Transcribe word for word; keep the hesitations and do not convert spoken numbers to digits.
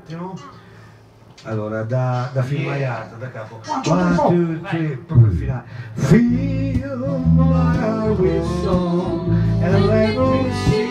attimo. Allora, da, da film maiato, da capo. One, two, three, proprio il finale. Feel my heart with song and let me see